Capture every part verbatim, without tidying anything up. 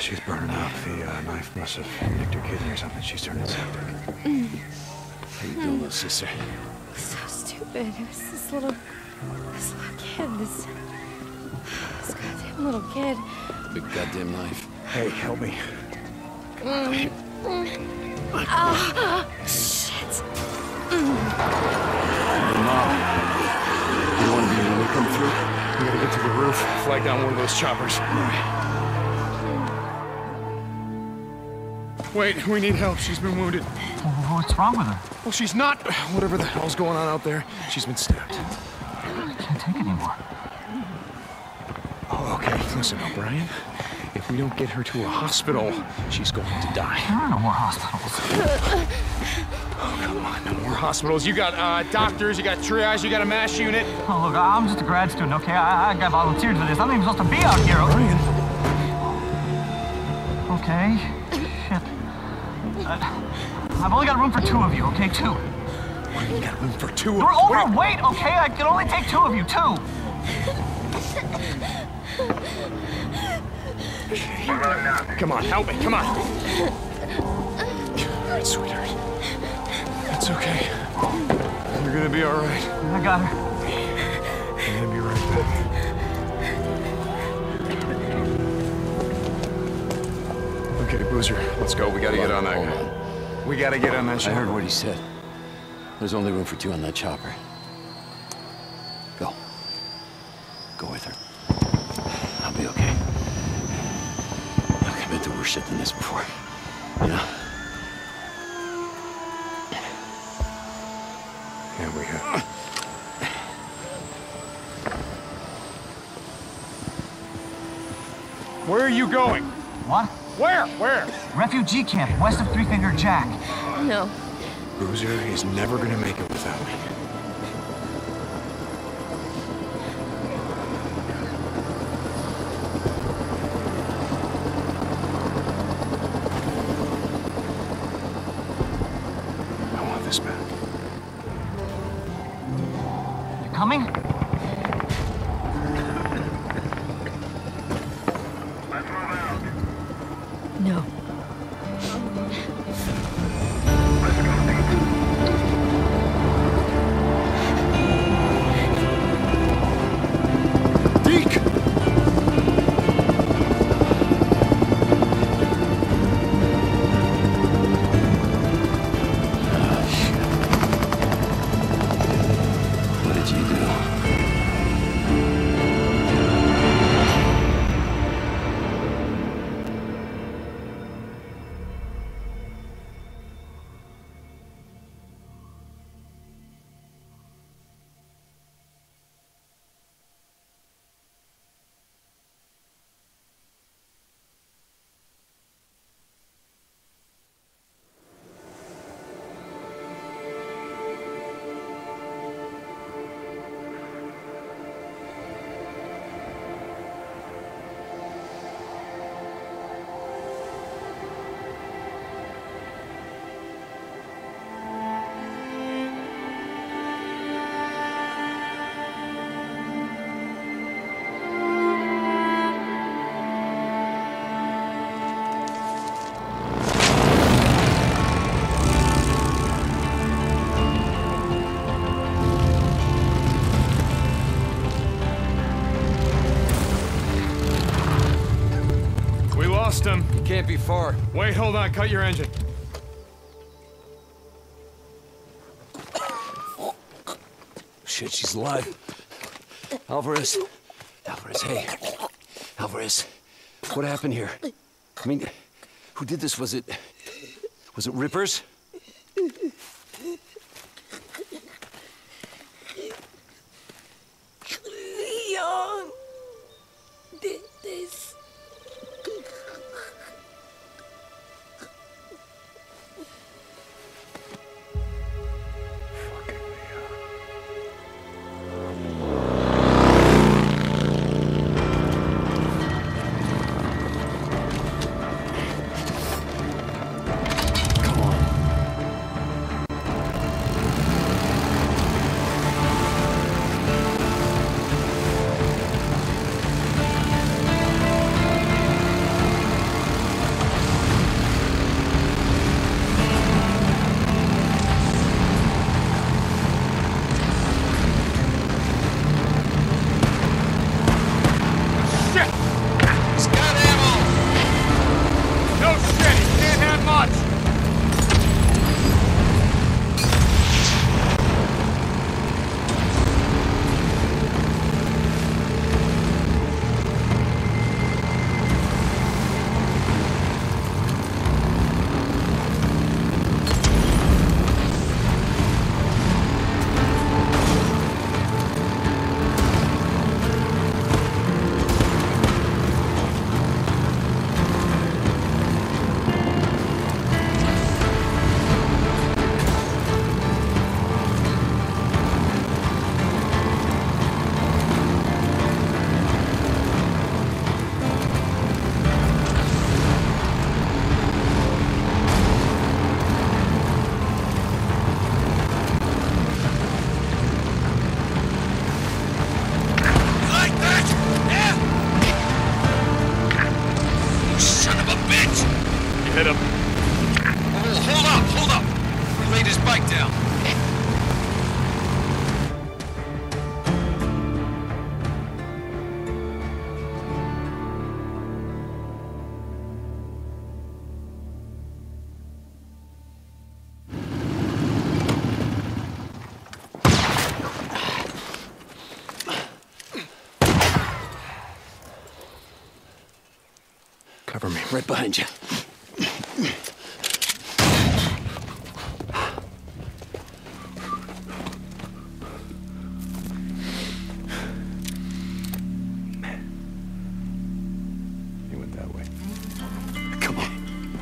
she's burning out. The uh, knife must have nicked her kidney or something. She's turning septic. Mm. How you doing, little sister? So stupid. It was this little, this little kid. This, this goddamn little kid. Big goddamn knife. Hey, help me. Mm. Mm. Ah, shit. Mm. Mom, you don't want to be able to come through? We gotta get to the roof, flag down one of those choppers. All right. Wait, we need help. She's been wounded. Well, what's wrong with her? Well, she's not. Whatever the hell's going on out there, she's been stabbed. I can't take it anymore. Oh, okay. Listen, O'Brien. If we don't get her to a hospital, she's going to die. There are no more hospitals. Oh, come on. No more hospitals. You got uh, doctors, you got triage, you got a MASH unit. Oh, look, I'm just a grad student, okay? I, I got volunteered for this. I'm not even supposed to be out here. O'Brien. Okay. Shit. Uh, I've only got room for two of you, okay? Two. We got room for two. You're overweight, okay? I can only take two of you, two. Come on, help me, come on. All right, sweetheart. It's okay. You're gonna be all right. I got her. I'm gonna be right back. Okay, Boozer, let's go. We gotta get on that Hold guy. on. We gotta get on that ship. I heard what he said. There's only room for two on that chopper. Go. Go with her. I'll be okay. Look, I've been through worse shit than this before. You know? Yeah, we have. Where are you going? What? Where? Where? Refugee camp, west of Three Finger Jack. No. Boozer is never gonna make it without me. I want this back. You coming? No. Deke! What did you do? We lost him. He can't be far. Wait, hold on. Cut your engine. Shit, she's alive. Alvarez. Alvarez, hey. Alvarez, what happened here? I mean, who did this? Was it... Was it Rippers? Leon did this. Come on. a bitch! You hit him. Oh, hold up, hold up! He laid his bike down. Cover me. Right behind you. He went that way. Come on.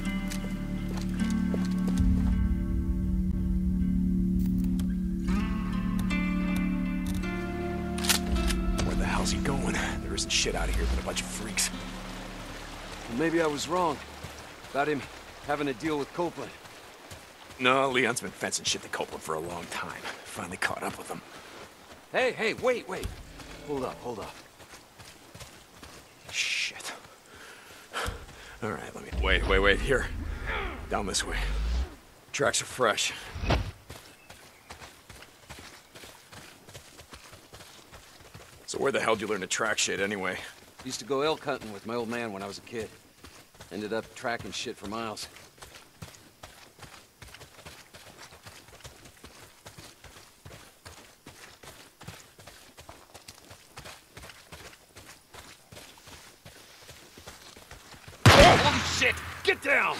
Where the hell's he going? There isn't shit out of here but a bunch of freaks. Maybe I was wrong about him having to deal with Copeland. No, Leon's been fencing shit to Copeland for a long time. Finally caught up with him. Hey, hey, wait, wait. Hold up, hold up. Shit. All right, let me... Wait, wait, wait. Here. Down this way. Tracks are fresh. So where the hell did you learn to track shit anyway? Used to go elk hunting with my old man when I was a kid. Ended up tracking shit for miles. Holy shit! Get down!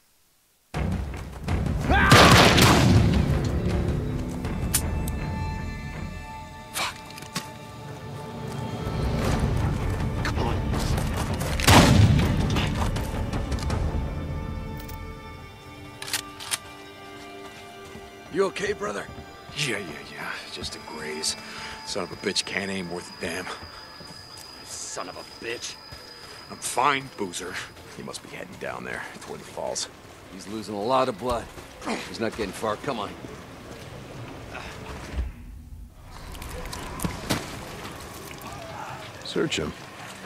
You okay, brother? Yeah, yeah, yeah. Just a graze. Son of a bitch can't aim worth a damn. Son of a bitch. I'm fine, Boozer. He must be heading down there, Twin Falls. He's losing a lot of blood. He's not getting far. Come on. Search him.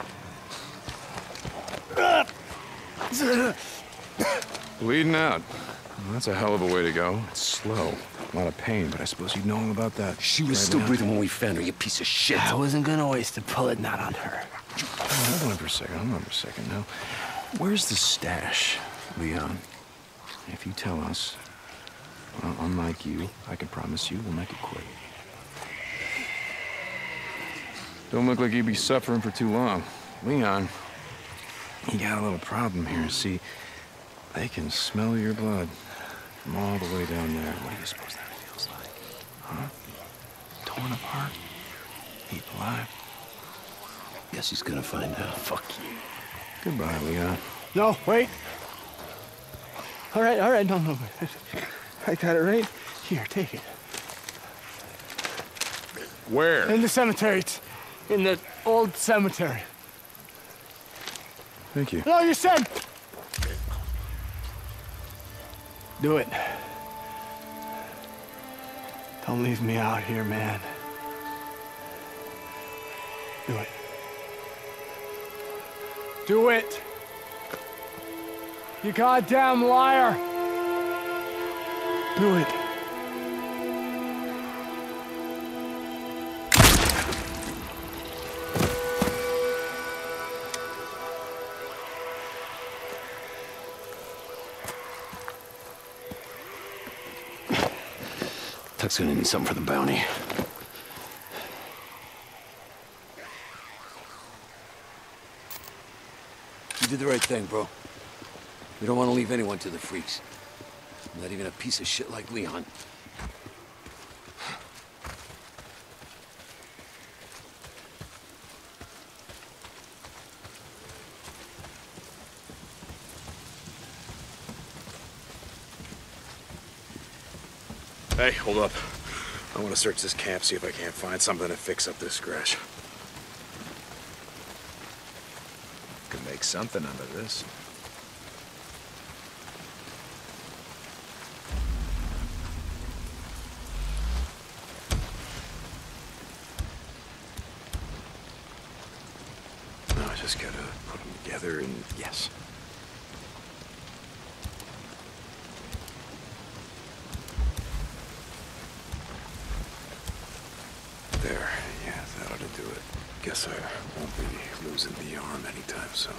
Bleeding out. Well, that's a hell of a way to go. It's slow. A lot of pain, but I suppose you know all about that. She was right still now. breathing when we found her, you piece of shit. I wasn't gonna waste a bullet not on her. Oh, hold on for a second. Hold on for a second now. Where's the stash, Leon? If you tell us, well, unlike you, I can promise you we'll make it quick. Don't look like you'd be suffering for too long. Leon, you got a little problem here. See, they can smell your blood from all the way down there. What do you suppose that feels like? Huh? Torn apart? Eaten alive? Guess he's gonna find out. Fuck you. Goodbye, Leon. No, wait. All right, all right, no, no. I got it right here. Take it. Where? In the cemetery. It's in the old cemetery. Thank you. No, you said. Do it. Don't leave me out here, man. Do it. Do it. You goddamn liar. Do it. Tuck's gonna need something for the bounty. You did the right thing, bro. We don't want to leave anyone to the freaks. Not even a piece of shit like Leon. Hey, hold up. I want to search this camp, see if I can't find something to fix up this scratch. Could make something out of this. No, I just gotta put them together and yes. him anytime soon.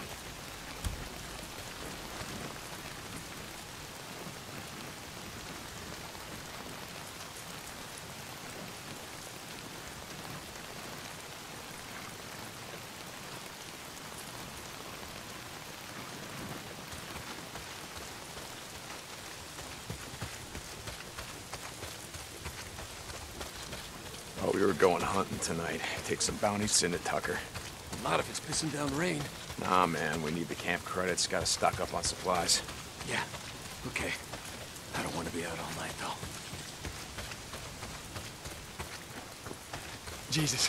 Oh, we were going hunting tonight. Take some bounties into Tucker. Not if it's pissing down rain. Nah, man, we need the camp credits. Gotta stock up on supplies. Yeah, okay. I don't want to be out all night, though. Jesus.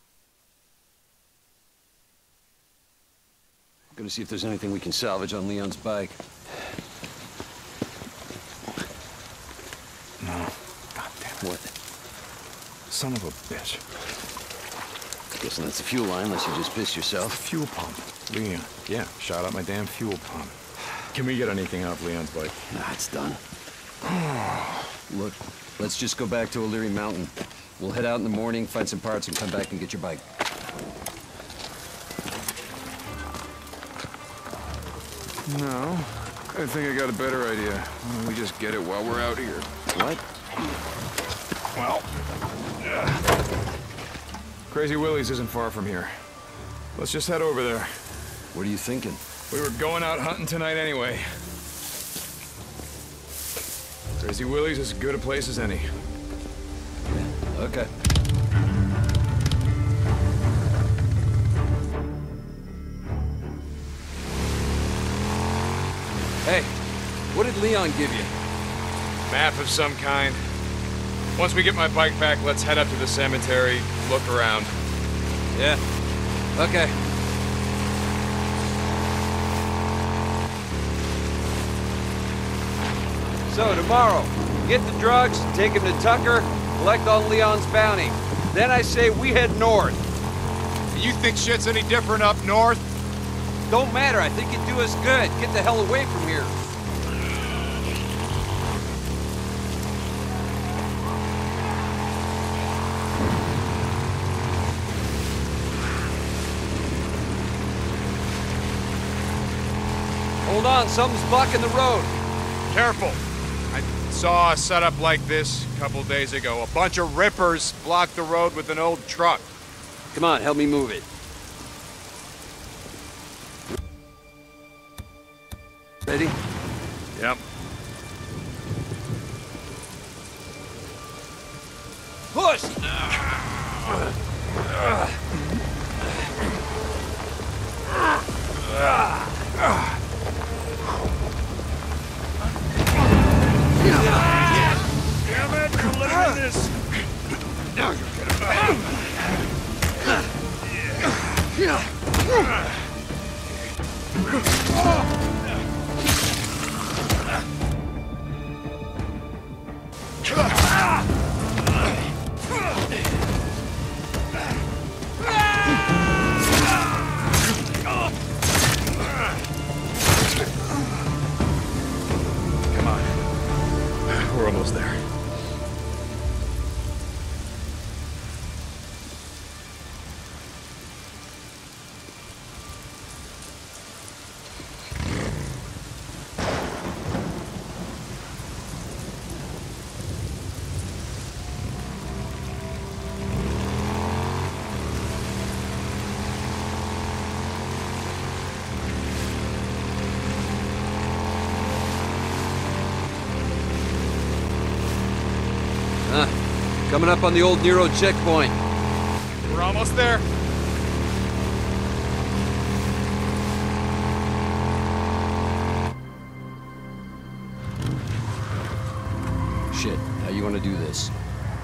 Gonna see if there's anything we can salvage on Leon's bike. No. God damn it. What? Son of a bitch. Guessing that's the fuel line, unless you just pissed yourself. Fuel pump. Leon. Yeah, shot up my damn fuel pump. Can we get anything off Leon's bike? Nah, it's done. Look, let's just go back to O'Leary Mountain. We'll head out in the morning, find some parts, and come back and get your bike. No. I think I got a better idea. Why don't we just get it while we're out here? What? Well... Uh, Crazy Willie's isn't far from here. Let's just head over there. What are you thinking? We were going out hunting tonight anyway. Crazy Willie's is as good a place as any. Okay. Hey, what did Leon give you? Map of some kind. Once we get my bike back, let's head up to the cemetery, look around. Yeah. Okay. So tomorrow, get the drugs, take him to Tucker, collect on Leon's bounty. Then I say we head north. You think shit's any different up north? Don't matter, I think it'd do us good. Get the hell away from here. Hold on, something's blocking the road. Careful. I saw a setup like this a couple days ago. A bunch of rippers blocked the road with an old truck. Come on, help me move it. Ready? Yep. Push! Damn it! Deliver this! Now you're Come on. We're almost there. Coming up on the old Nero checkpoint. We're almost there. Shit, how you want to do this?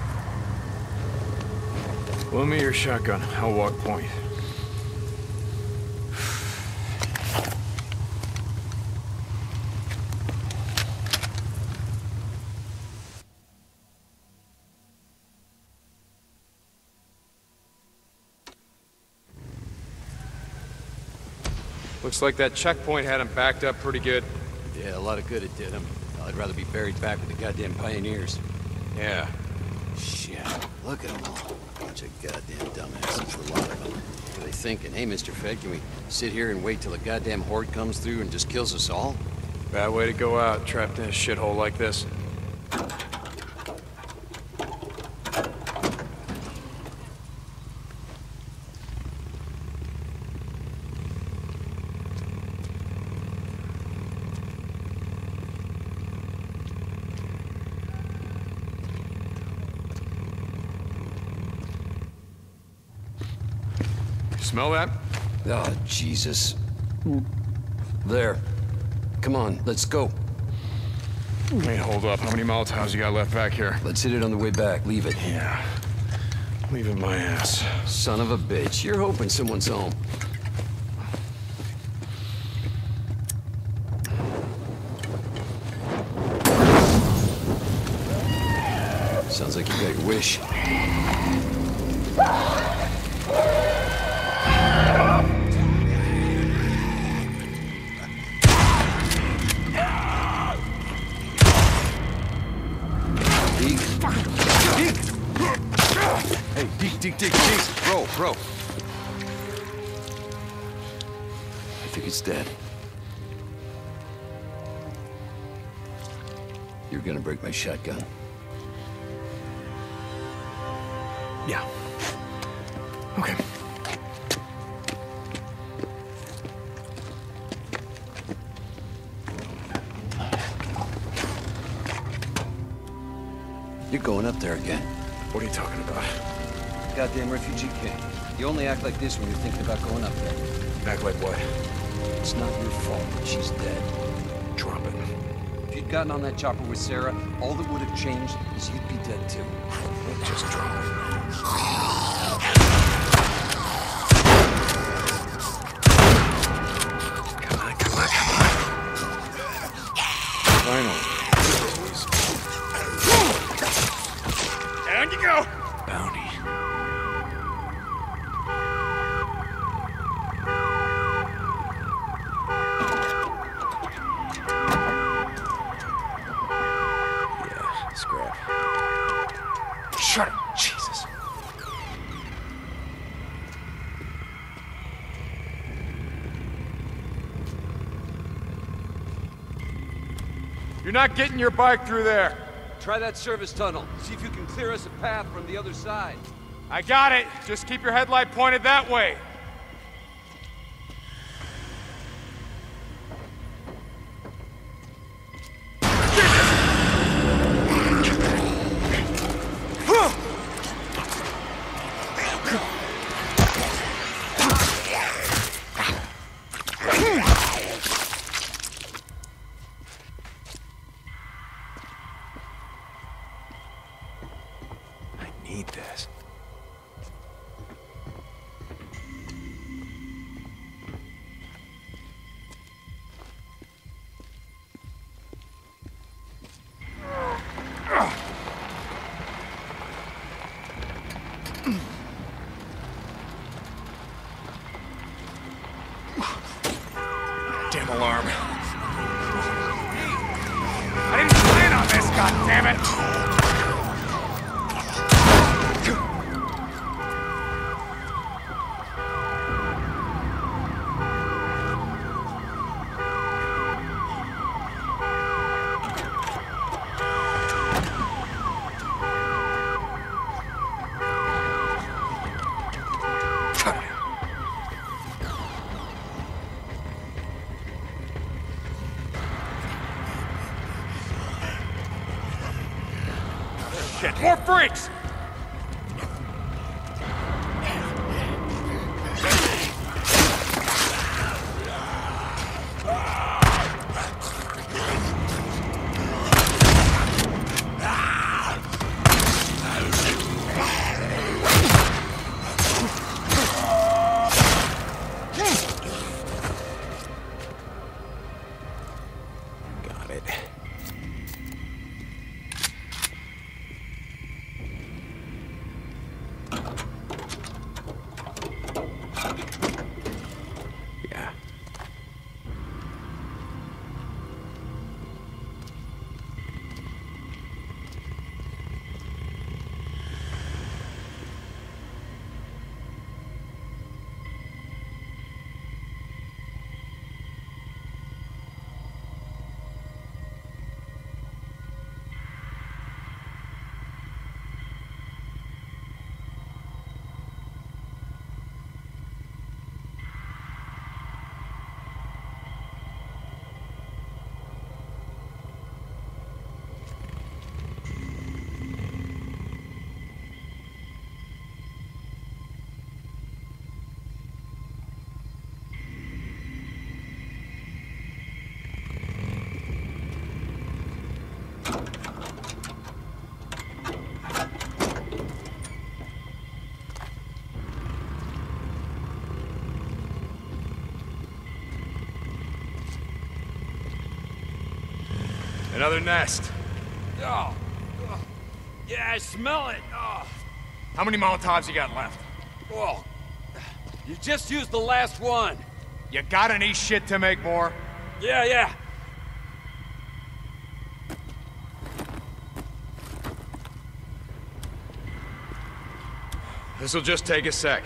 Loan me your shotgun. I'll walk point. Looks like that checkpoint had him backed up pretty good. Yeah, a lot of good it did him. I'd rather be buried back with the goddamn pioneers. Yeah. Shit. Look at them all. Bunch of goddamn dumbasses, a lot of them. What are they thinking? Hey, Mister Fed, can we sit here and wait till a goddamn horde comes through and just kills us all? Bad way to go out, trapped in a shithole like this. Smell that? Oh, Jesus. There. Come on, let's go. Hey, hold up. How many Molotovs you got left back here? Let's hit it on the way back. Leave it. Yeah. Leave it my ass. Son of a bitch. You're hoping someone's home. Sounds like you got your wish. Hey, Deke, Deke, Deke, Deke! Bro, bro! I think it's dead. You're gonna break my shotgun. Yeah. Okay. You're going up there again. What are you talking about? Goddamn refugee camp. You only act like this when you're thinking about going up there. Act like what? It's not your fault that she's dead. Drop it. If you'd gotten on that chopper with Sarah, all that would have changed is you'd be dead too. Just drop it. Come on, come on, come on. Finally. Down you go! Bounty. Yeah, scrap. Shut up, Jesus. You're not getting your bike through there. Try that service tunnel. See if you can clear us a path from the other side. I got it. Just keep your headlight pointed that way. Need this. Damn alarm. I didn't plan on this, goddammit! Shit, more freaks! Got it. Yeah. Another nest. Oh. oh. Yeah, I smell it. Oh. How many Molotovs you got left? Well, you just used the last one. You got any shit to make more? Yeah, yeah. This'll just take a sec.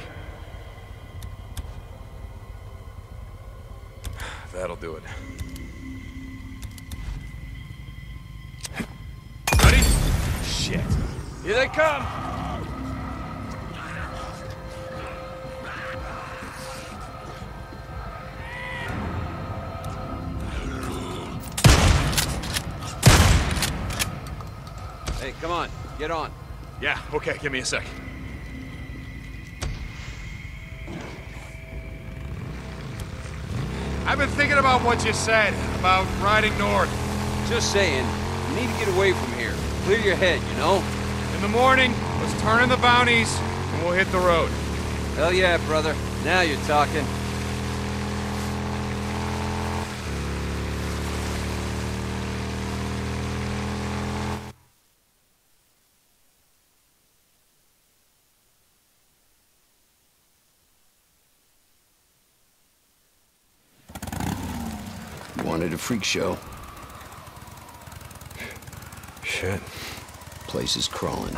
That'll do it. Ready? Shit. Here they come. Hey, come on. Get on. Yeah, okay, give me a sec. I've been thinking about what you said, about riding north. Just saying, you need to get away from here. Clear your head, you know? In the morning, let's turn in the bounties, and we'll hit the road. Hell yeah, brother. Now you're talking. Wanted a freak show. Shit. Place is crawling.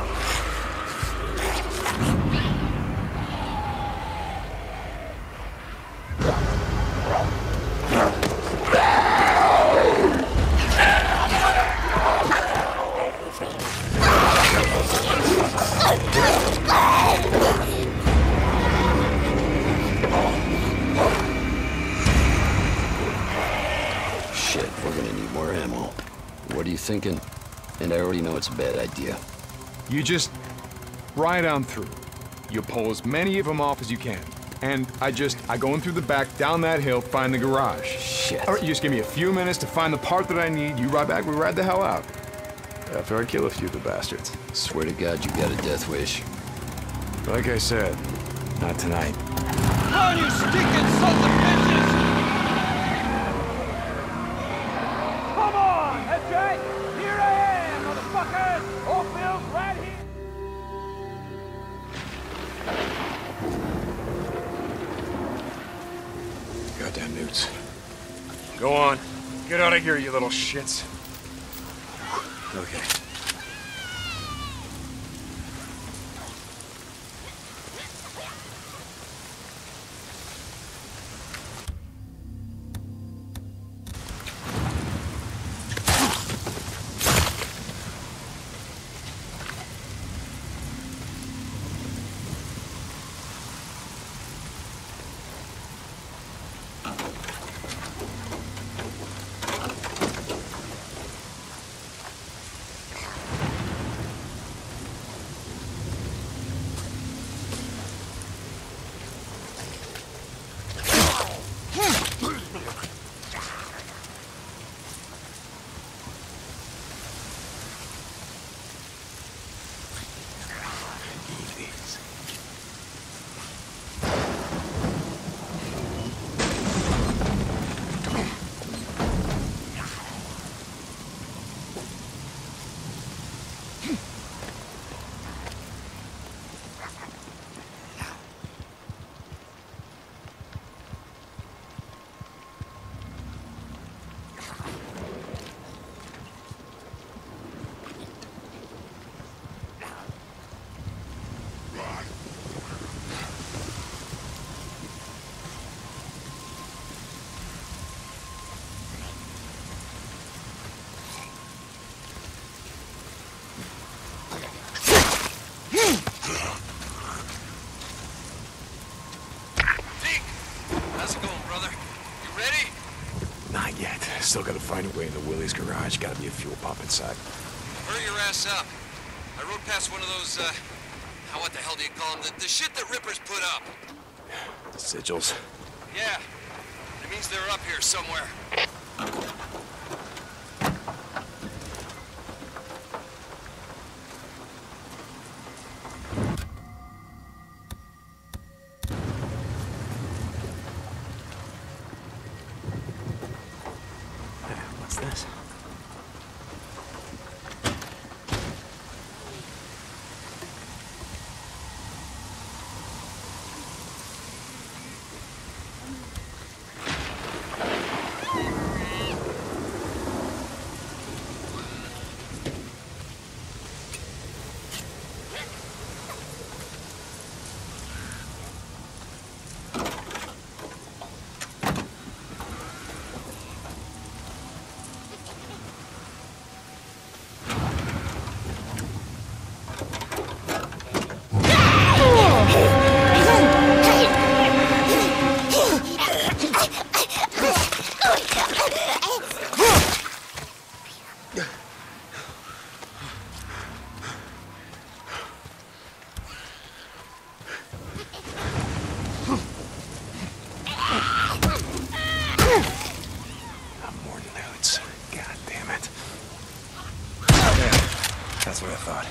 Shit, we're gonna need more ammo. What are you thinking? And I already know it's a bad idea. You just ride on through. You pull as many of them off as you can. And I just, I go in through the back, down that hill, find the garage. Shit. All right, you just give me a few minutes to find the part that I need. You ride back, we ride the hell out. After I kill a few of the bastards. Swear to God you got a death wish. Like I said, not tonight. Run, you stinking sons of bitches! Come on! That's right! Here I am, motherfuckers! Oakville's right here! Goddamn newts. Go on. Get out of here, you little shits. Okay. Still gotta find a way into Willie's garage. Gotta be a fuel pump inside. Hurry your ass up. I rode past one of those, uh... what the hell do you call them? The, the shit that Rippers put up. The sigils. Yeah. It means they're up here somewhere. What's this? That's what I thought.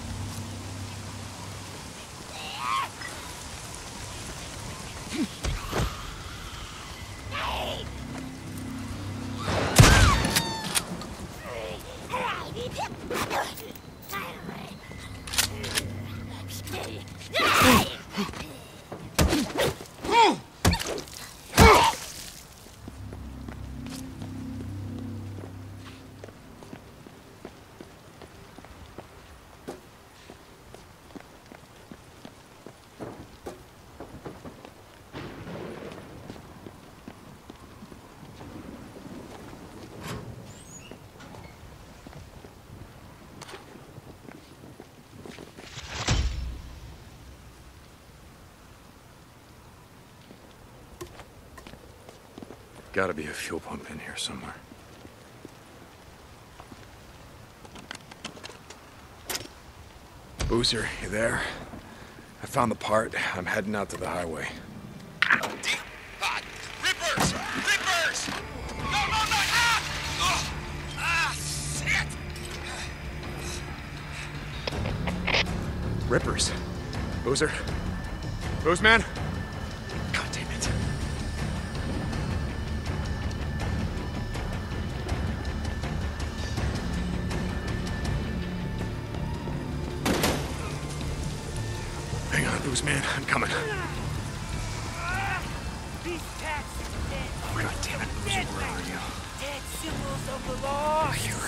Gotta be a fuel pump in here somewhere. Boozer, you there? I found the part. I'm heading out to the highway. Deep hot. Rippers! Rippers! No, no, no! Ah! Oh! Ah, shit! Rippers? Boozer? Booze man? God damn it. Hang on, Booze man. I'm coming. These cats are dead. God damn it, Boozer. Where are you? Dead symbols of the law. I hear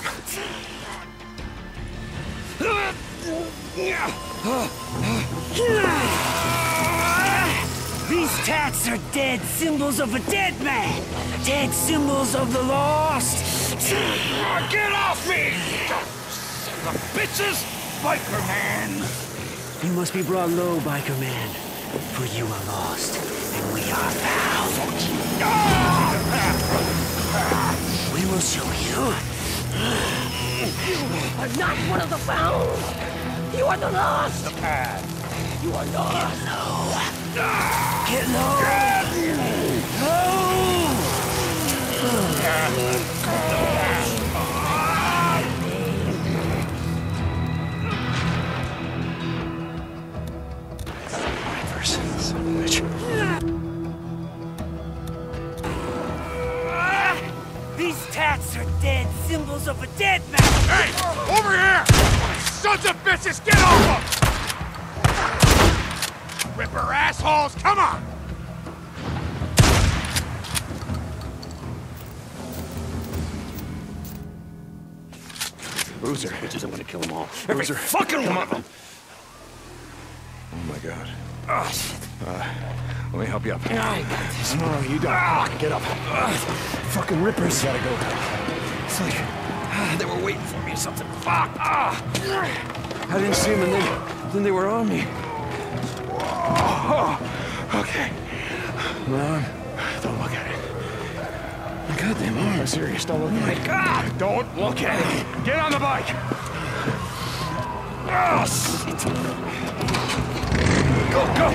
These tats are dead symbols of a dead man. Dead symbols of the lost. Get off me! The bitches! Biker man! You must be brought low, Biker man. For you are lost, and we are found. We will show you. You are not one of the found. You are the lost. The path. You are lost. Get low. Get Son of a bitch. These tats are dead symbols of a dead man. Hey! Over here! Sons of bitches, get off them! Ripper assholes, come on! Boozer. Bitches, I'm gonna kill them all. Boozer. Fucking one of them! Oh my god. Oh, shit. Uh, let me help you up. I got this. No, you don't. Ah, get up. Uh, Fucking rippers. gotta go. It's like ah, they were waiting for me or something. Fuck! Ah! I didn't see them and then, then they were on me. Oh, okay. Mom, don't look at it. My goddamn arm. I'm serious. Don't look at it. My God! Don't look at it. Get on the bike. Oh, shit. Go, go.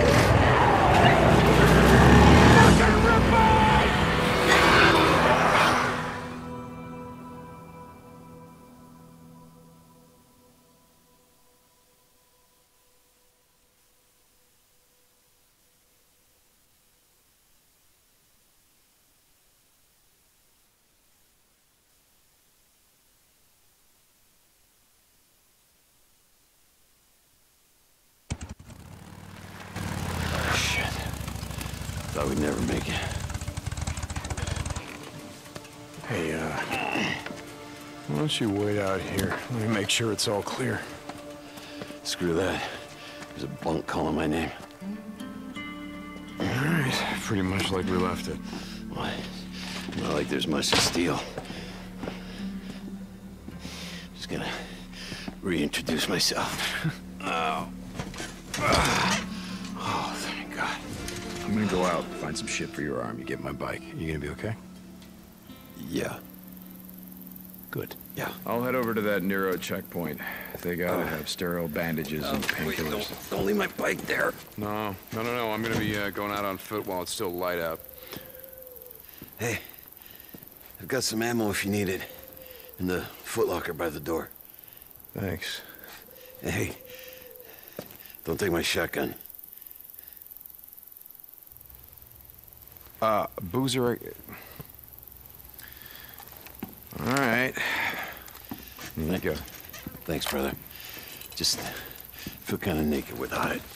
Fucking Ripper! Thought we'd never make it. Hey, uh... why don't you wait out here? Let me make sure it's all clear. Screw that. There's a bunk calling my name. All right. Pretty much like we left it. What? Not like there's much to steal. Just gonna reintroduce myself. Oh. Oh, thank God. I'm gonna go out, find some shit for your arm. You get my bike. You gonna be okay? Yeah. Good. Yeah. I'll head over to that Nero checkpoint. They gotta Uh, have sterile bandages and Wait, painkillers. don't, don't leave my bike there. No, no, no, no. I'm gonna be uh, going out on foot while it's still light out. Hey, I've got some ammo if you need it. In the footlocker by the door. Thanks. Hey, don't take my shotgun. Uh, Boozer... All right. Here you go. Thanks, brother. Just feel kind of naked without it.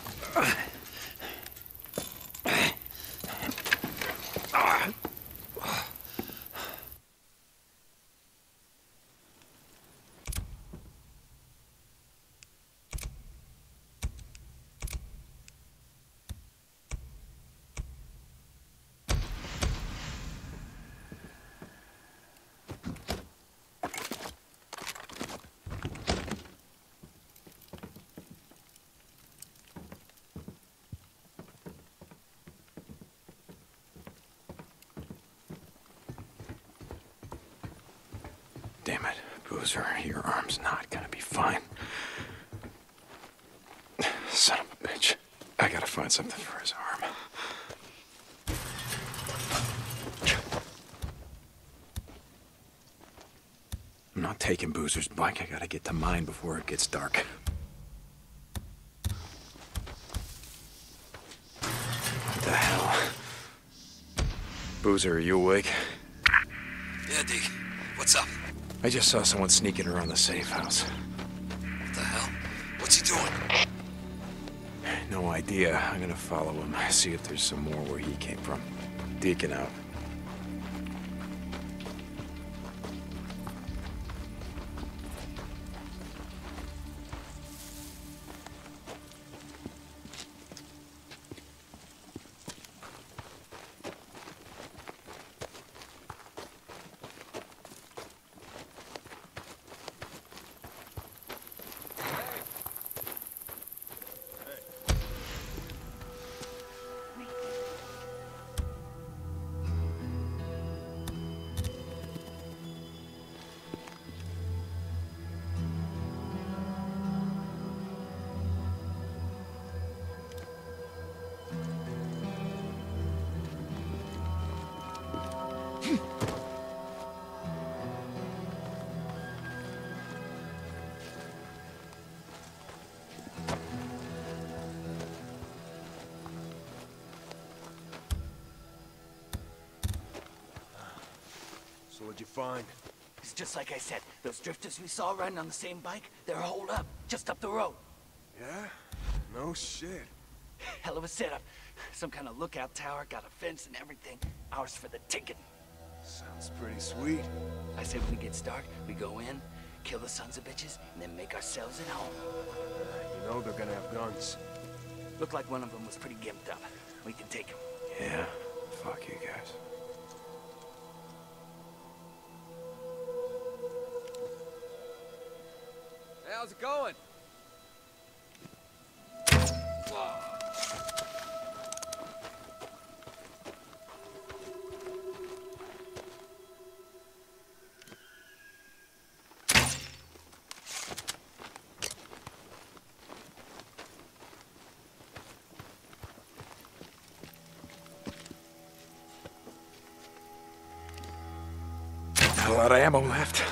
Damn it, Boozer, your arm's not gonna be fine. Son of a bitch. I gotta find something for his arm. I'm not taking Boozer's bike. I gotta get to mine before it gets dark. What the hell? Boozer, are you awake? Yeah, Deke. What's up? I just saw someone sneaking around the safe house. What the hell? What's he doing? No idea. I'm gonna follow him, see if there's some more where he came from. Deacon out. So what'd you find? It's just like I said. Those drifters we saw riding on the same bike, they're holed up, just up the road. Yeah? No shit. Hell of a setup. Some kind of lookout tower, got a fence and everything. Ours for the taking. Sounds pretty sweet. I say when it gets dark, we go in, kill the sons of bitches, and then make ourselves at home. You know they're gonna have guns. Looked like one of them was pretty gimped up. We can take him. Yeah, fuck you guys. How's it going? Not a lot of ammo left.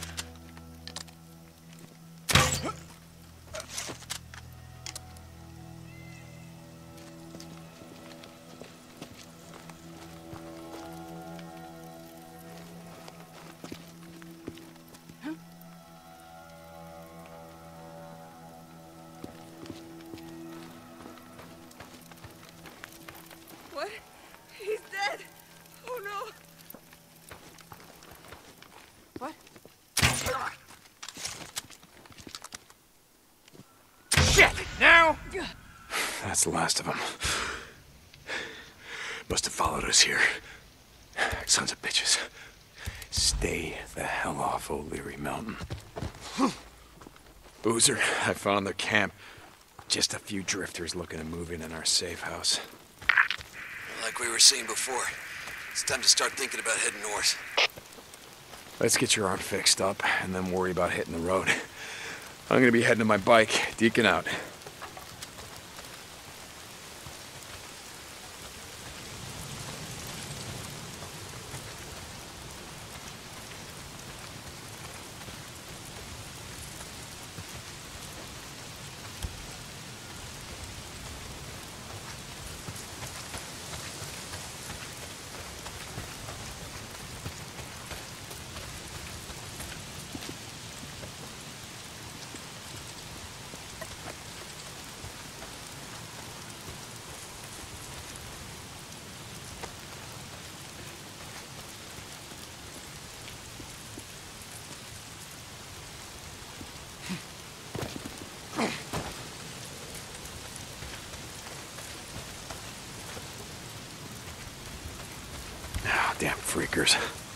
What? He's dead. Oh no. What? Shit! Now? That's the last of them. Must have followed us here. Sons of bitches. Stay the hell off O'Leary Mountain. Boozer, I found their camp. Just a few drifters looking to move in in our safe house. Like we were saying before, it's time to start thinking about heading north. Let's get your arm fixed up, and then worry about hitting the road. I'm gonna be heading to my bike. Deacon out. Riggers.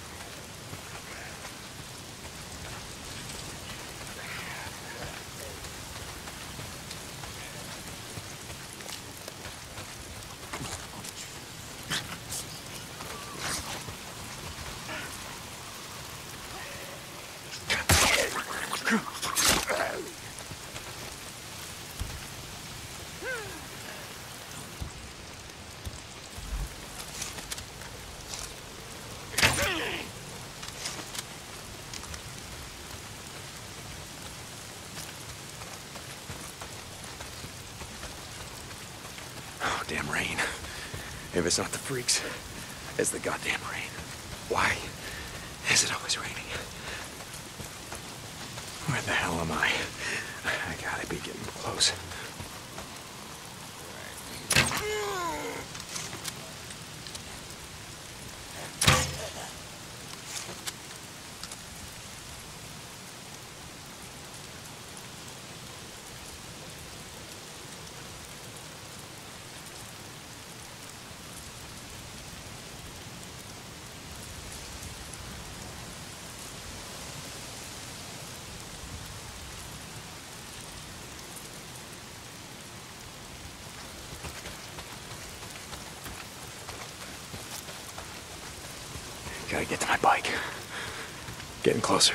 Oh, damn rain. If it's not the freaks, it's the goddamn rain. Why is it always raining? Where the hell am I? I gotta be getting close. Gotta get to my bike. Getting closer.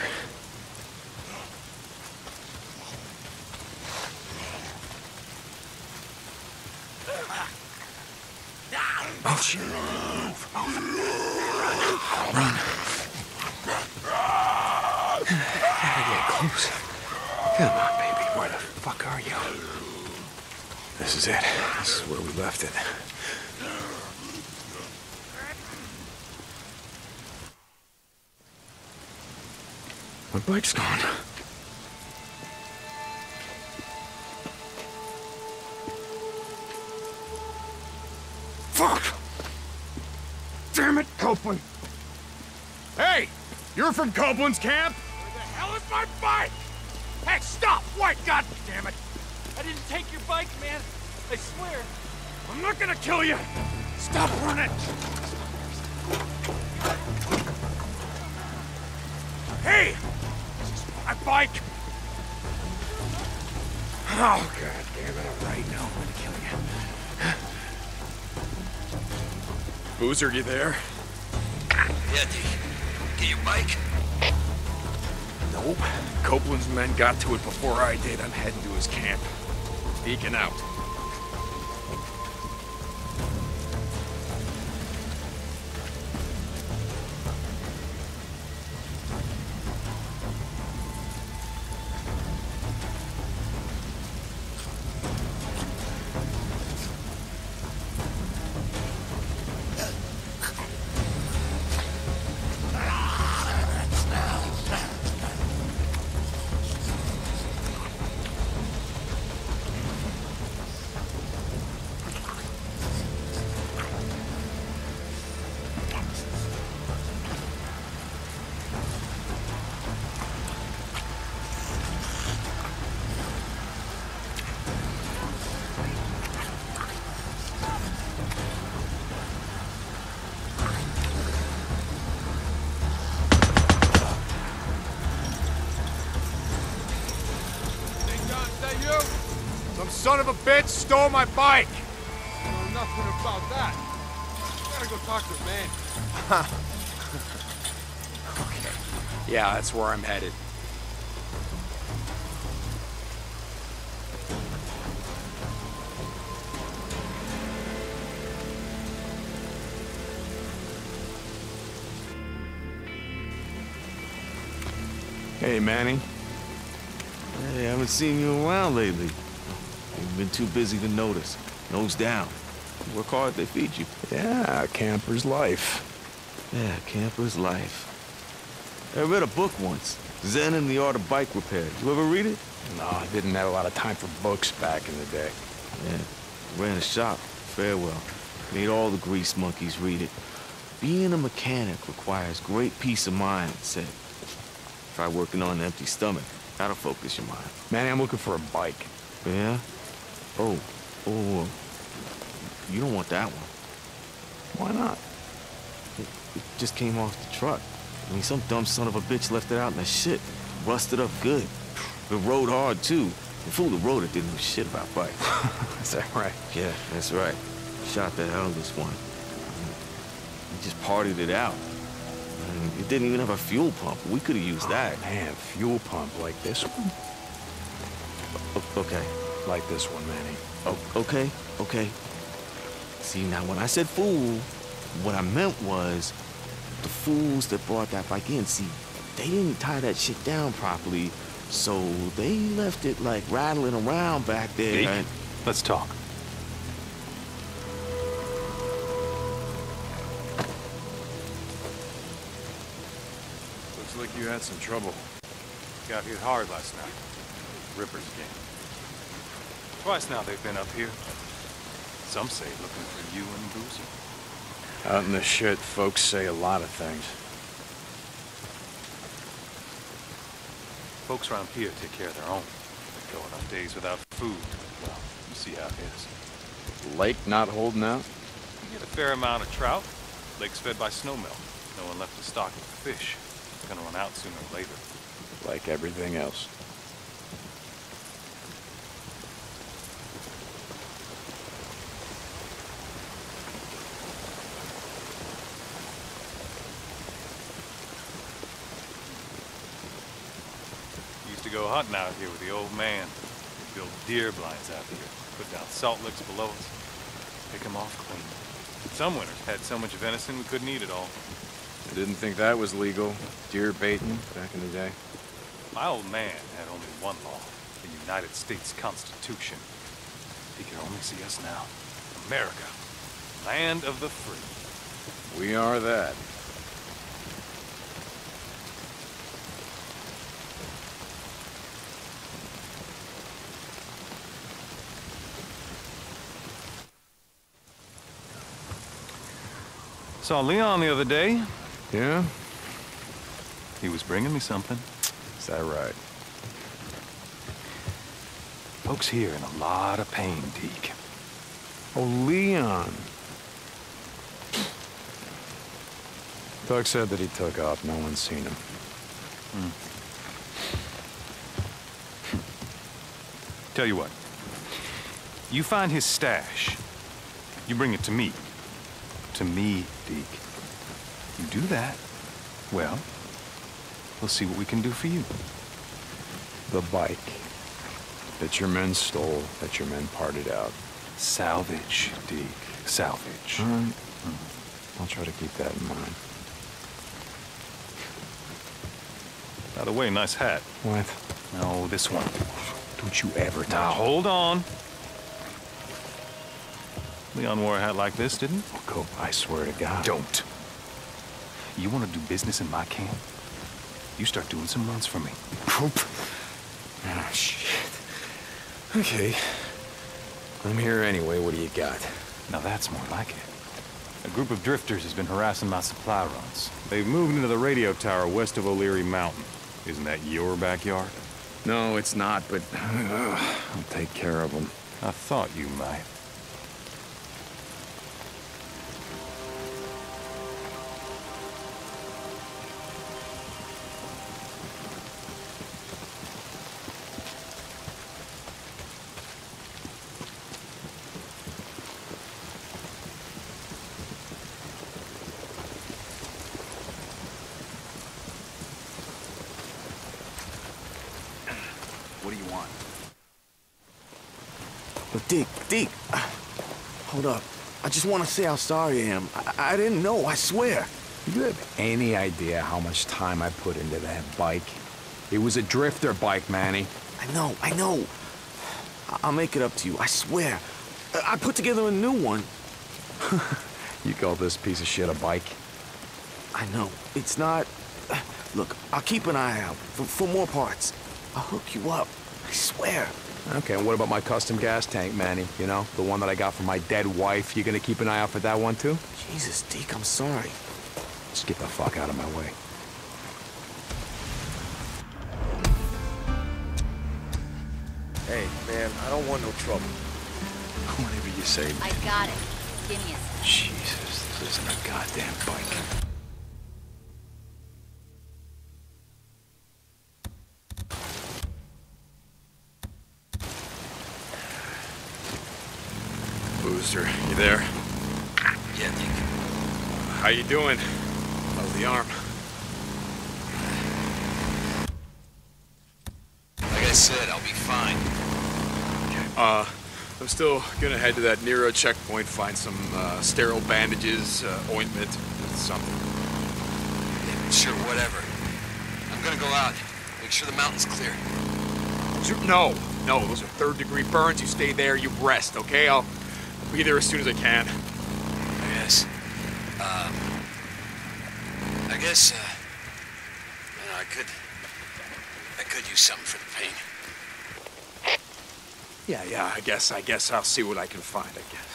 Oh, shit. Move, move. Run. Run. Gotta get close. Come on, baby. Where the fuck are you? This is it. This is where we left it. My bike's gone. Fuck! Damn it, Copeland! Hey! You're from Copeland's camp? Where the hell is my bike? Hey, stop! White, god damn it! I didn't take your bike, man. I swear. I'm not gonna kill you! Stop running! Hey! My bike! Oh, god damn it. All right, now I'm gonna kill you. Boozer, you there? Yeah, D. Get your bike? Nope. Copeland's men got to it before I did. I'm heading to his camp. Beacon out. Some son of a bitch stole my bike! I know nothing about that. I gotta go talk to the man. Okay. Yeah, that's where I'm headed. Hey, Manny. Hey, I haven't seen you around lately. You've been too busy to notice. Nose down. You work hard, they feed you. Yeah, camper's life. Yeah, camper's life. I read a book once, Zen and the Art of Bike Repair. You ever read it? No, I didn't have a lot of time for books back in the day. Yeah, ran a shop, Farewell. Made all the grease monkeys read it. Being a mechanic requires great peace of mind, it said. Try working on an empty stomach. Gotta focus your mind. Manny, I'm looking for a bike. Yeah? Oh, oh, you don't want that one. Why not? It just came off the truck. I mean, some dumb son of a bitch left it out in the shit. Rusted up good. It rode hard, too. The fool who rode it didn't know shit about bikes. Is that right? Yeah, that's right. Shot the hell this one. He just partied it out. I mean, it didn't even have a fuel pump. We could have used Oh, that. man, fuel pump like this one? O okay. Like this one, Manny. Oh, okay, okay. See, now when I said fool, what I meant was the fools that brought that bike in, see, they didn't tie that shit down properly, so they left it, like, rattling around back there. Deke, and... let's talk. Looks like you had some trouble. Got hit hard last night. Rippers gang. Twice now they've been up here. Some say looking for you and Boozer. Out in the shit, folks say a lot of things. Folks around here take care of their own. Going on days without food. Well, you see how it is. Lake not holding out? You get a fair amount of trout. Lake's fed by snowmelt. No one left to stock it with fish. It's gonna run out sooner or later. Like everything else. Used to go hunting out here with the old man. We'd build deer blinds out here. Put down salt licks below us. Pick them off clean. Some winters had so much venison we couldn't eat it all. I didn't think that was legal. Deer baiting back in the day. My old man had only one law, the United States Constitution. He can only see us now. America, land of the free. We are that. Saw Leon the other day. Yeah? He was bringing me something. Is that right? Folks here in a lot of pain, Deke. Oh, Leon. Doug said that he took off. No one's seen him. Hmm. Tell you what. You find his stash. You bring it to me. To me, Deke. You do that, well, we'll see what we can do for you. The bike that your men stole, that your men parted out. Salvage, Deke. Salvage. All right. I'll try to keep that in mind. By the way, nice hat. What? No, this one. Don't you ever touch Now, it. hold on. Leon wore a hat like this, didn't he? Oh, go. I swear to God. Don't. You want to do business in my camp? You start doing some runs for me. Poop. Oh, shit. Okay. I'm here anyway. What do you got? Now that's more like it. A group of drifters has been harassing my supply runs. They've moved into the radio tower west of O'Leary Mountain. Isn't that your backyard? No, it's not, but uh, I'll take care of them. I thought you might. What do you want? But Dick, Dick, uh, hold up. I just want to say how sorry I am. I, I didn't know, I swear. Do you have any idea how much time I put into that bike? It was a drifter bike, Manny. I know, I know. I I'll make it up to you, I swear. I, I put together a new one. You call this piece of shit a bike? I know. It's not... Look, I'll keep an eye out for, for more parts. I'll hook you up. I swear. Okay, and what about my custom gas tank, Manny? You know, the one that I got from my dead wife. You gonna keep an eye out for that one, too? Jesus, Deke, I'm sorry. Just get the fuck out of my way. Hey, man, I don't want no trouble. Whatever you say, man. I got it. Give me a sec. Jesus, this isn't a goddamn bike. Boozer. You there? Yeah, Deke. How you doing? How's the arm? Like I said, I'll be fine. Uh, I'm still gonna head to that Nero checkpoint, find some uh, sterile bandages, uh, ointment, something. Yeah, sure, whatever. I'm gonna go out. Make sure the mountain's clear. No, no, those are third degree burns. You stay there, you rest, okay? I'll be there as soon as I can. I guess. Um, I guess, uh, you know, I could, I could use something for the pain. Yeah, yeah, I guess, I guess I'll see what I can find, I guess.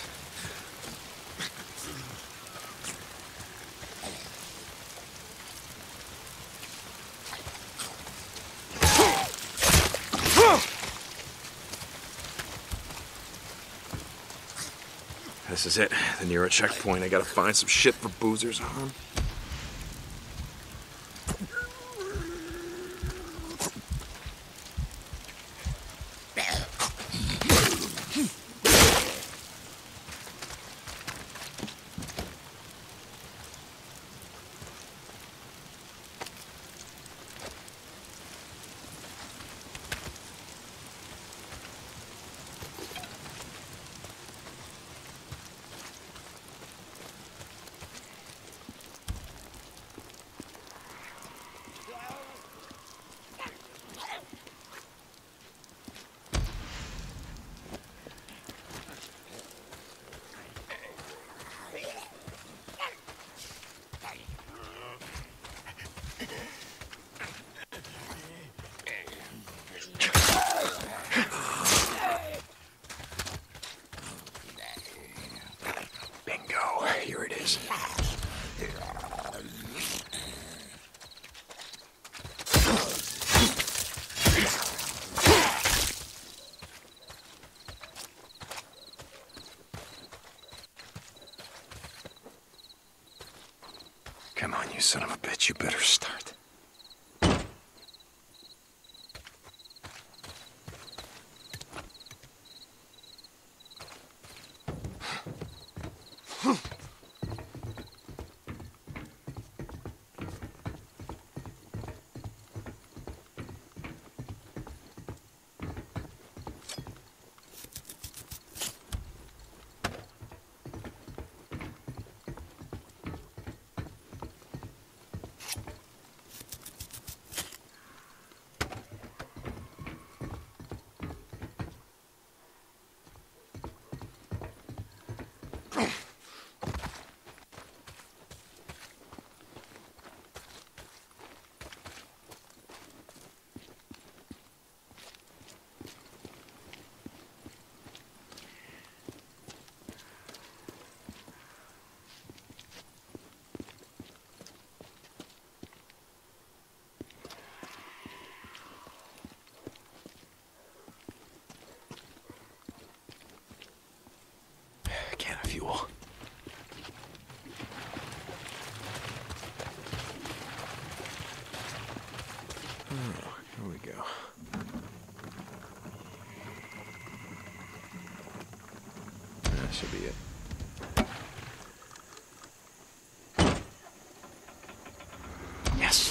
This is it, the Nero checkpoint. I gotta find some shit for Boozer's arm. Here it is. Come on, you son of a bitch, you better start. Can of fuel. Oh, here we go. That should be it. Yes.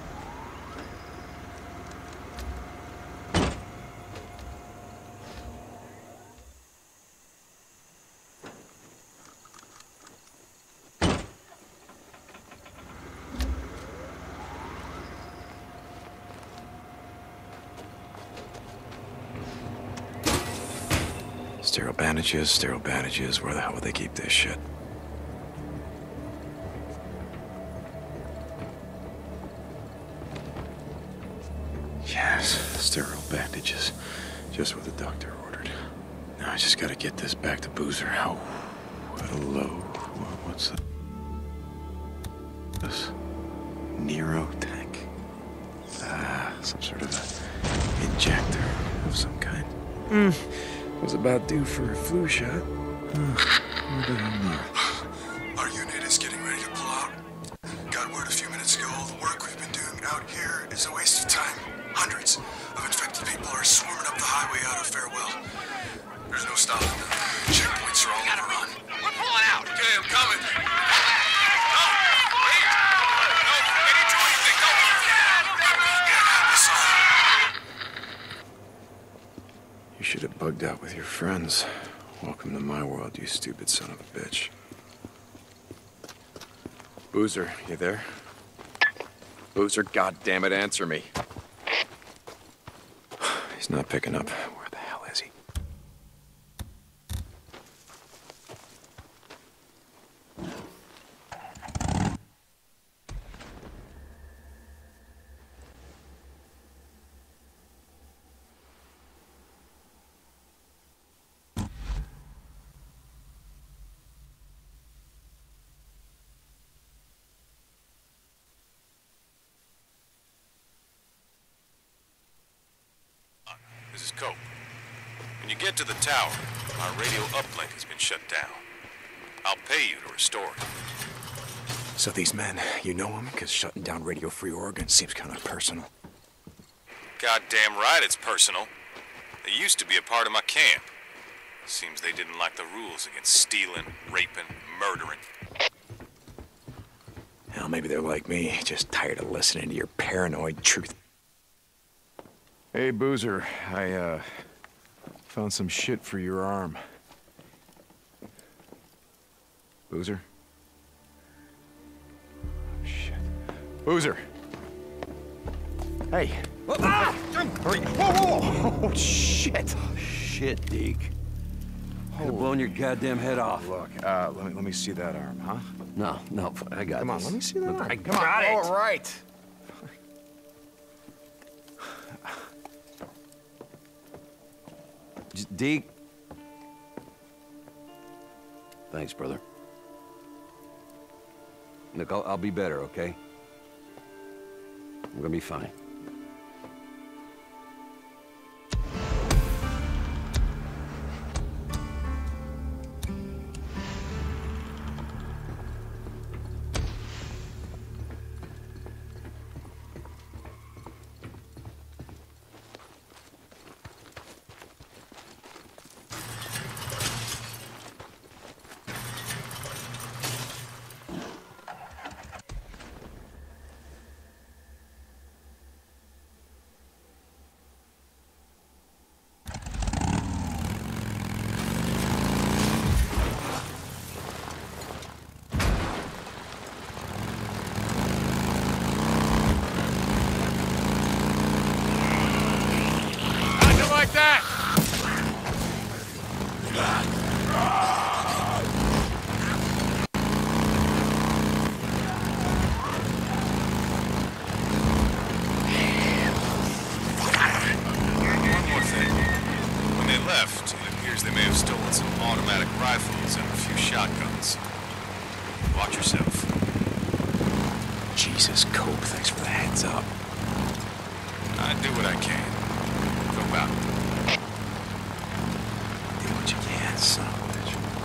Sterile bandages, sterile bandages. Where the hell would they keep this shit? Yes, sterile bandages. Just what the doctor ordered. Now I just gotta get this back to Boozer. How? Hello. What's that? This? Nero tank? Ah, some sort of a injector of some kind. Hmm. Was about due for a flu shot. Oh, our unit is getting ready to pull out. Got word a few minutes ago all the work we've been doing out here is a waste of time. Hundreds of infected people are swarming up the highway out of Farewell. There's no stopping them. Checkpoints are all over. You should have bugged out with your friends. Welcome to my world, you stupid son of a bitch. Boozer, you there? Boozer, goddammit, answer me. He's not picking up. Where the hell is he? This is Cope. When you get to the tower, our radio uplink has been shut down. I'll pay you to restore it. So these men, you know them? Because shutting down Radio Free Oregon seems kind of personal. Goddamn right it's personal. They used to be a part of my camp. Seems they didn't like the rules against stealing, raping, murdering. Hell, maybe they're like me, just tired of listening to your paranoid truth. Hey, Boozer, I, uh, found some shit for your arm. Boozer? Oh, shit. Boozer! Hey! Ah! Hurry! Whoa, whoa, whoa! Oh, shit! Oh, shit, Deke. Could have blown your goddamn head off. Look, uh, let me, let me see that arm, huh? No, no, I got Come on, this. let me see that Look, arm. I Come on, got it. all right. Just Deke. Thanks, brother. Look, I'll, I'll be better, okay? I'm gonna be fine. Like that! One more thing. When they left, it appears they may have stolen some automatic rifles and a few shotguns. Watch yourself. Jesus, Cope, thanks for the heads up. I do what I can. Go out. Do what you can, son of a bitch.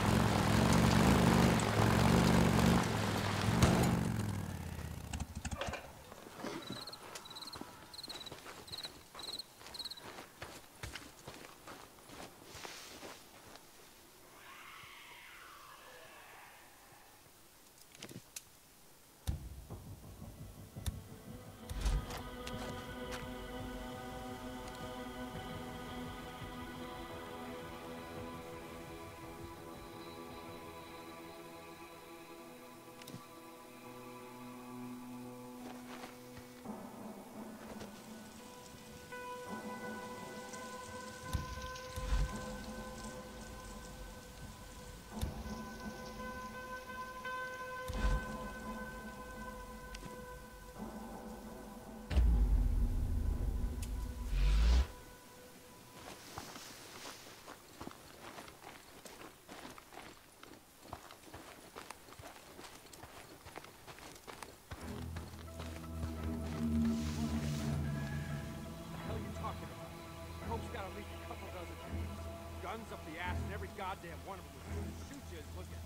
Guns up the ass, and every goddamn one of them was going to shoot you as look at.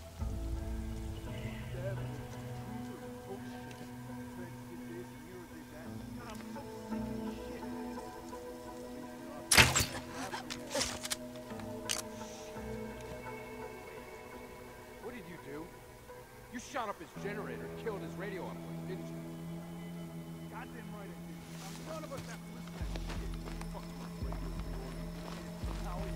What did you do? You shot up his generator and killed his radio uplink, didn't you? Goddamn right I did. None of us have to listen to that shit. Fucking radio. How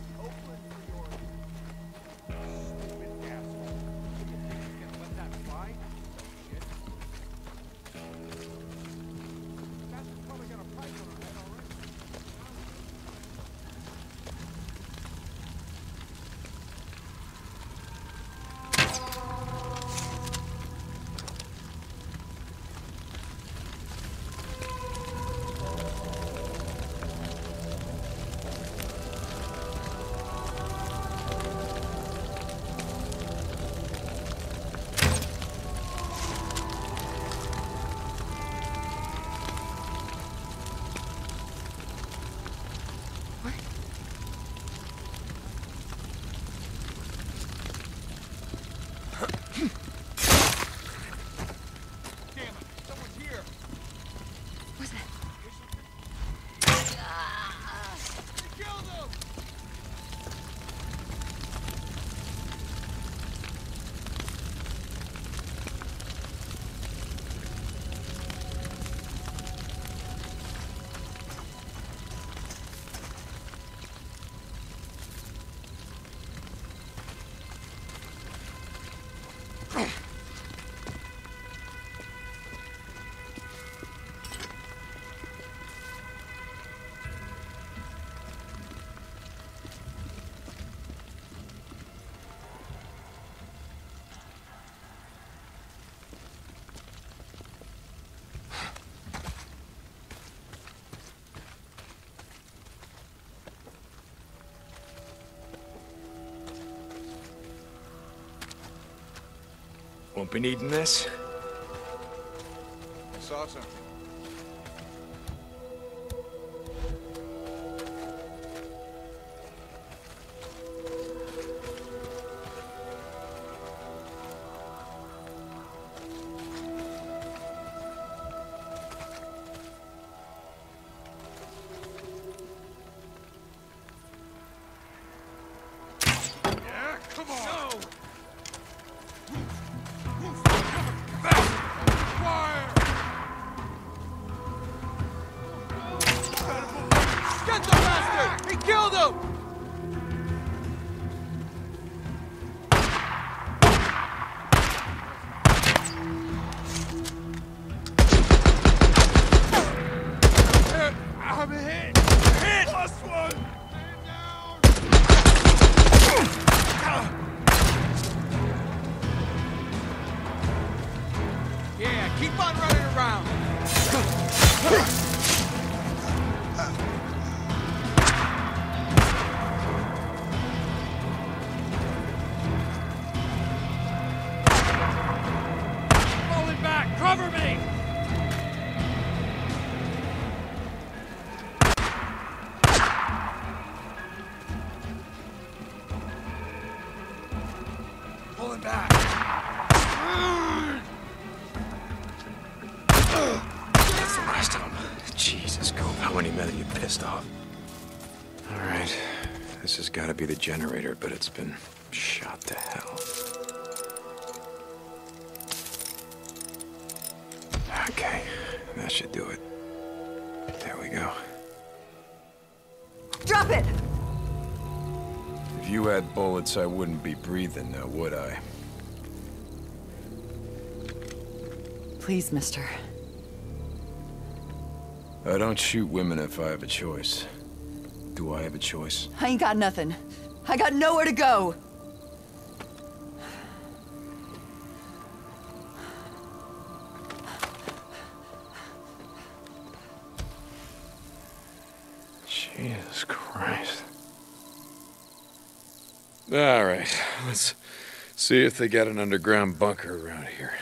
Won't be needing this. I saw something. Yeah, come on! No. Get the bastard! He killed him! I'm hit! Hit! Plus one! Yeah, keep on running around! Falling back! Cover me! Pulling back! That's the last of them. Jesus, Cove, how many men are you pissed off? All right, this has got to be the generator, but it's been shot to hell. Okay, that should do it. There we go. Drop it! If you had bullets, I wouldn't be breathing now, would I? Please, mister. I don't shoot women if I have a choice. Do I have a choice? I ain't got nothing. I got nowhere to go. Jesus Christ. All right, let's see if they got an underground bunker around here.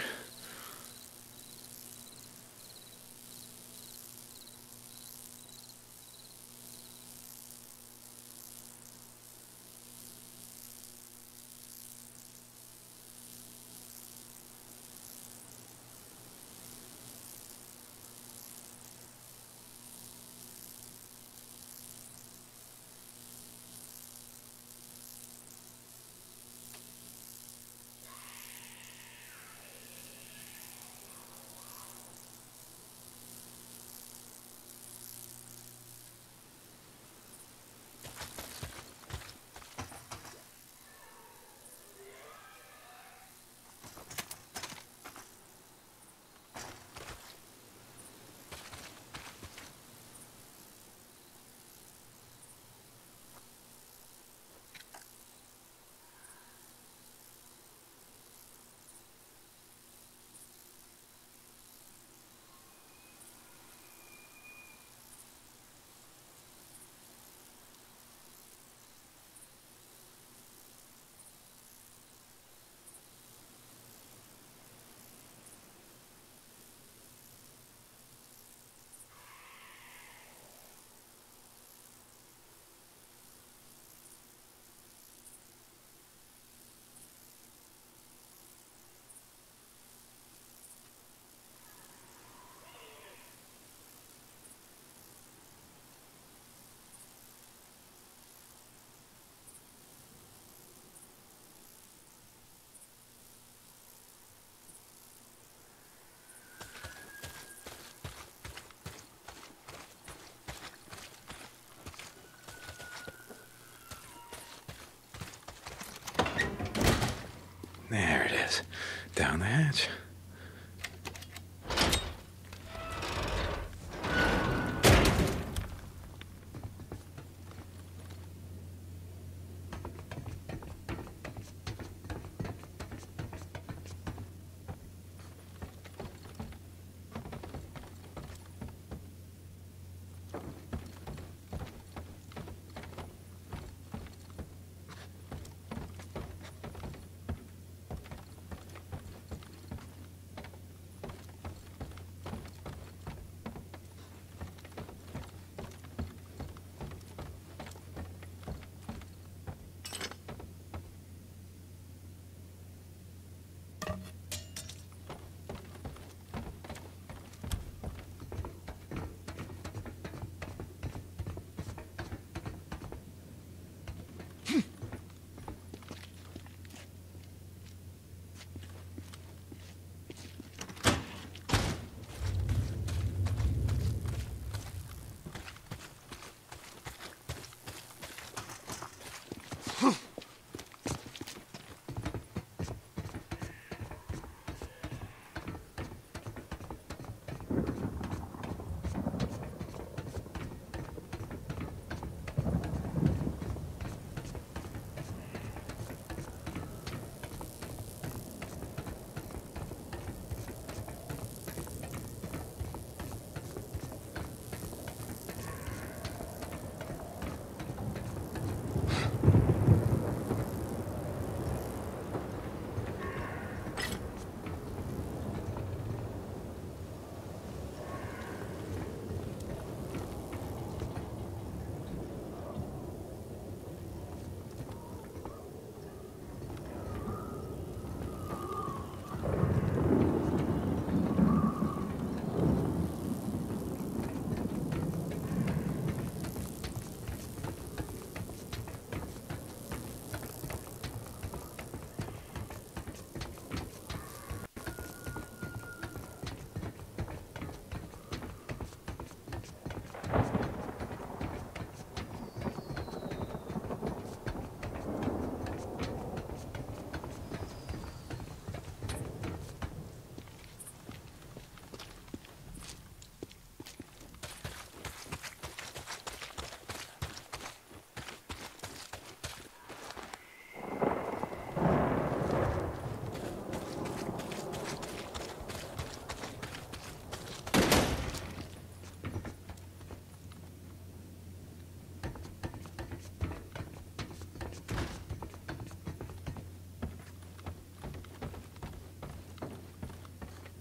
There it is. Down the hatch.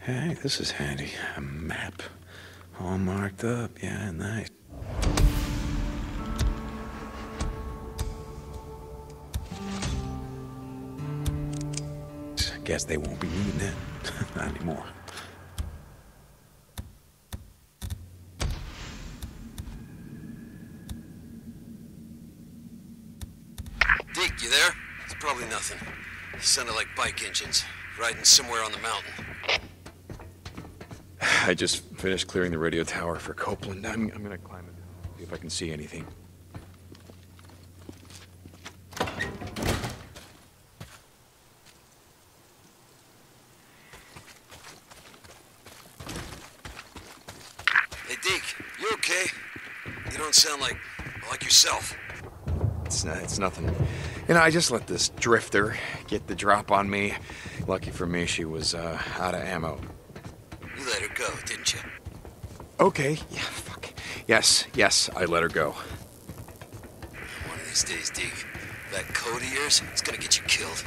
Hey, this is handy. A map. All marked up. Yeah, nice. Guess they won't be needing it. Not anymore. Deke, you there? It's probably nothing. Sounded like bike engines, riding somewhere on the mountain. I just finished clearing the radio tower for Copeland. I'm, I'm gonna climb it, see if I can see anything. Hey, Deke, you okay? You don't sound like, like yourself. It's, not, it's nothing. You know, I just let this drifter get the drop on me. Lucky for me, she was uh, out of ammo. You let her go, didn't you? Okay, yeah, fuck. Yes, yes, I let her go. One of these days, Deke, that code of yours, it's gonna get you killed.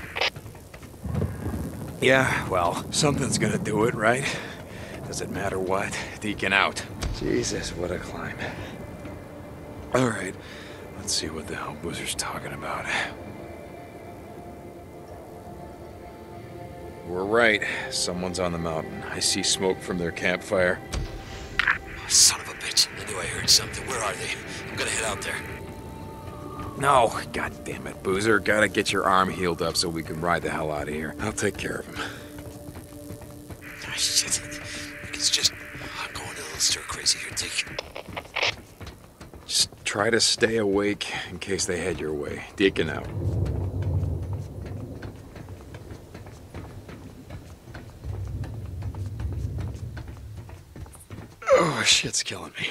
Yeah, well, something's gonna do it, right? Does it matter what? Deacon out. Jesus, what a climb. All right, let's see what the hell Boozer's talking about. We're right. Someone's on the mountain. I see smoke from their campfire. Son of a bitch. I knew I heard something. Where are they? I'm gonna head out there. No, god damn it, Boozer. Gotta get your arm healed up so we can ride the hell out of here. I'll take care of him. Ah, shit. It's just... I'm going a little stir-crazy here, Deke. Just try to stay awake in case they head your way. Deacon out. Oh, shit's killing me.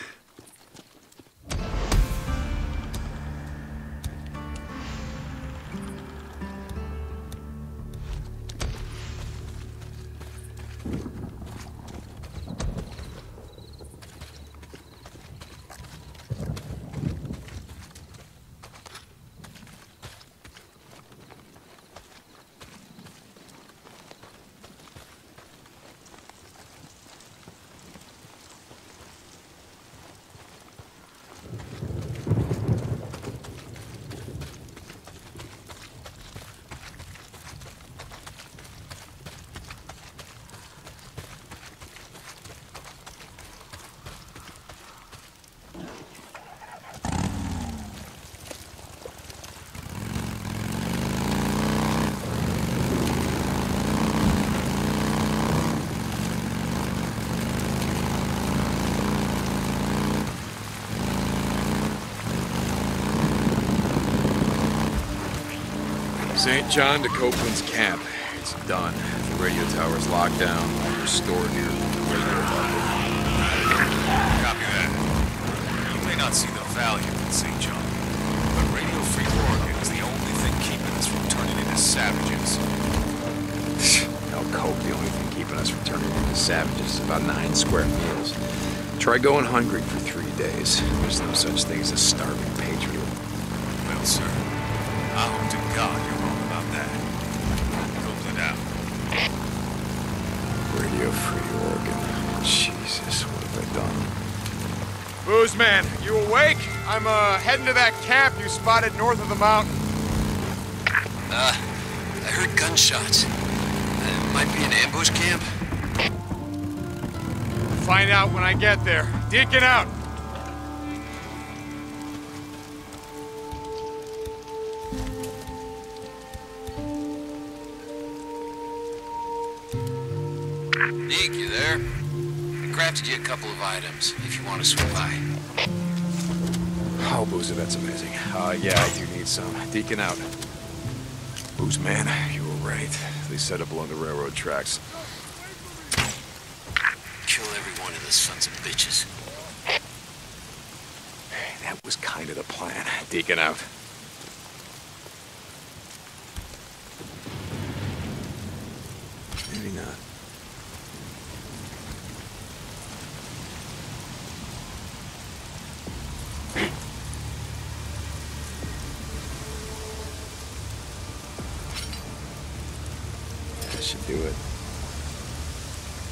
Saint John to Copeland's camp. It's done. The radio tower's locked down. All restored here. Radio Copy that. You may not see the value in Saint John, but Radio Free Oregon is the only thing keeping us from turning into savages. No coke, the only thing keeping us from turning into savages is about nine square meals. Try going hungry for three days. There's no such thing as a starving patriot. Well, sir, I hope to God you're wrong about that. Copeland out. Radio Free Oregon. Jesus, what have I done? Booze man, you awake? I'm uh heading to that camp you spotted north of the mountain. Uh, I heard gunshots. Uh, it might be an ambush camp. Find out when I get there. Deacon out. Deke, you there? I crafted you a couple of items, if you want to swing by. Oh, Boozer, that's amazing. Uh, yeah, I do need some. Deacon out. Booze man, you were right. They set up along the railroad tracks. Kill every one of the sons of bitches. That was kind of the plan. Deacon out. Maybe not. That should do it.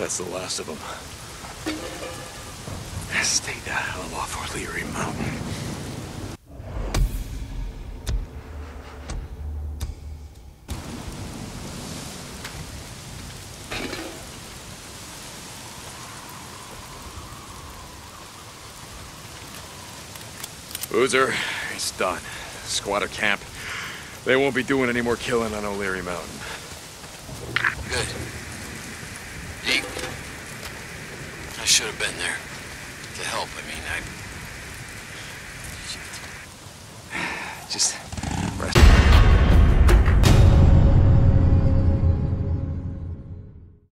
That's the last of them. Stay the hell off O'Leary Mountain. Boozer, it's done. Squatter camp. They won't be doing any more killing on O'Leary Mountain. Good. Deke. I should have been there. To help, I mean, I... Just rest.